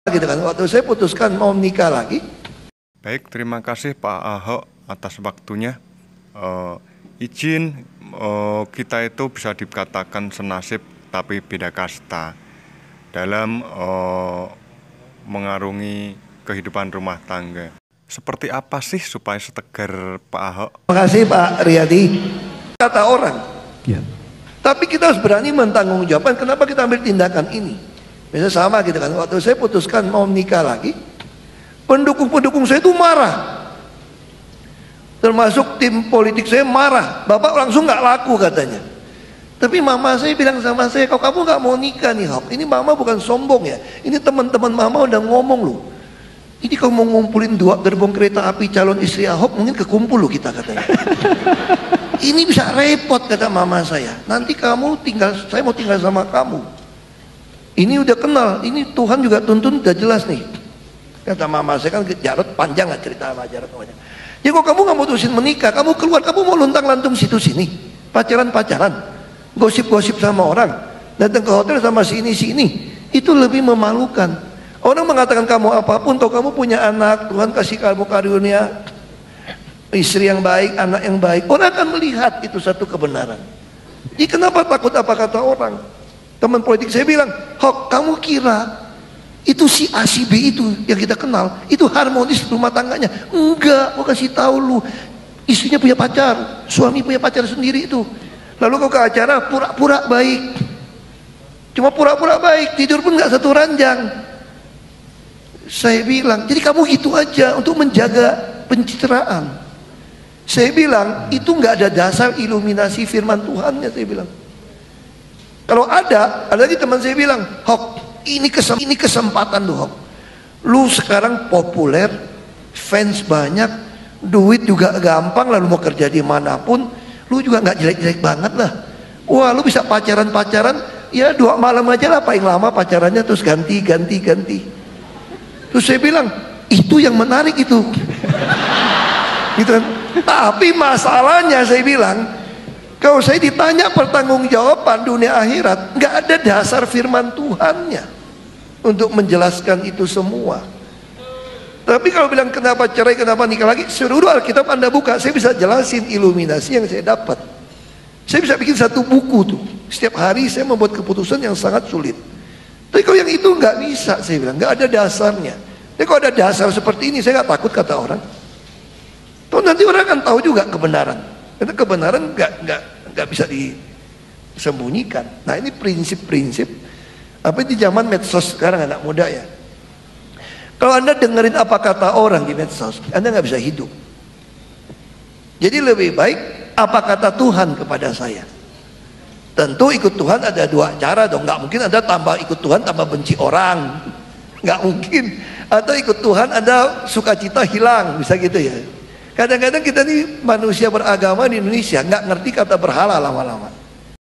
gitu kan, waktu saya putuskan mau menikah lagi. Baik, terima kasih Pak Ahok atas waktunya. Izin kita itu bisa dikatakan senasib tapi beda kasta dalam mengarungi kehidupan rumah tangga. Seperti apa sih supaya setegar Pak Ahok? Terima kasih Pak Riyadi. Kata orang ya. Tapi kita harus berani mentanggungjawabkan kenapa kita ambil tindakan ini. Misalnya sama gitu kan, waktu saya putuskan mau menikah lagi, pendukung-pendukung saya itu marah, termasuk tim politik saya marah. Bapak langsung nggak laku katanya. Tapi mama saya bilang sama saya, kalau kamu nggak mau nikah nih Hok, ini mama bukan sombong ya, ini teman-teman mama udah ngomong loh, ini kalau mau ngumpulin 2 gerbong kereta api calon istri Ahok mungkin kekumpul loh kita katanya. Ini bisa repot kata mama saya, nanti kamu tinggal, saya mau tinggal sama kamu. Ini udah kenal, ini Tuhan juga tuntun udah jelas nih. Kata mama saya kan Jarod panjang lah cerita sama Jarod. Ya kok kamu nggak mutusin menikah, kamu keluar, kamu mau luntang-lantung situ sini, pacaran-pacaran, gosip-gosip sama orang, datang ke hotel sama sini, itu lebih memalukan. Orang mengatakan kamu apapun, kalau kamu punya anak, Tuhan kasih kamu karunia istri yang baik, anak yang baik, orang akan melihat itu satu kebenaran. Jadi kenapa takut apa kata orang? Teman politik saya bilang, Hok, kamu kira itu si A si B itu yang kita kenal itu harmonis rumah tangganya? Enggak, mau kasih tahu lu, istrinya punya pacar, suami punya pacar sendiri itu. Lalu kau ke acara pura-pura baik, cuma pura-pura baik, tidur pun nggak satu ranjang. Saya bilang, jadi kamu gitu aja untuk menjaga pencitraan. Saya bilang, itu nggak ada dasar iluminasi firman Tuhannya. Saya bilang, kalau ada lagi teman saya bilang, Hok, ini kesempatan lu Hok, lu sekarang populer, fans banyak, duit juga gampang, lalu mau kerja di manapun, lu juga nggak jelek-jelek banget lah. Wah, lu bisa pacaran, ya 2 malam aja lah paling lama pacarannya, terus ganti. Terus saya bilang, itu yang menarik itu. Gitu kan? Tapi masalahnya saya bilang, kalau saya ditanya pertanggungjawaban dunia akhirat, nggak ada dasar firman Tuhannya untuk menjelaskan itu semua. Tapi kalau bilang kenapa cerai, kenapa nikah lagi, seluruh Alkitab Anda buka, saya bisa jelasin iluminasi yang saya dapat. Saya bisa bikin 1 buku tuh. Setiap hari saya membuat keputusan yang sangat sulit. Tapi kalau yang itu nggak bisa, saya bilang nggak ada dasarnya. Tapi kalau ada dasar seperti ini, saya nggak takut kata orang. Toh nanti orang akan tahu juga kebenaran. Karena kebenaran nggak bisa disembunyikan. Nah ini prinsip-prinsip apa di zaman medsos sekarang anak muda ya. Kalau Anda dengerin apa kata orang di medsos, Anda nggak bisa hidup. Jadi lebih baik apa kata Tuhan kepada saya. Tentu ikut Tuhan ada 2 cara dong. Nggak mungkin Anda tambah ikut Tuhan tambah benci orang, nggak mungkin. Atau ikut Tuhan Anda sukacita hilang, bisa gitu ya. Kadang-kadang kita nih manusia beragama di Indonesia nggak ngerti kata berhala lama-lama.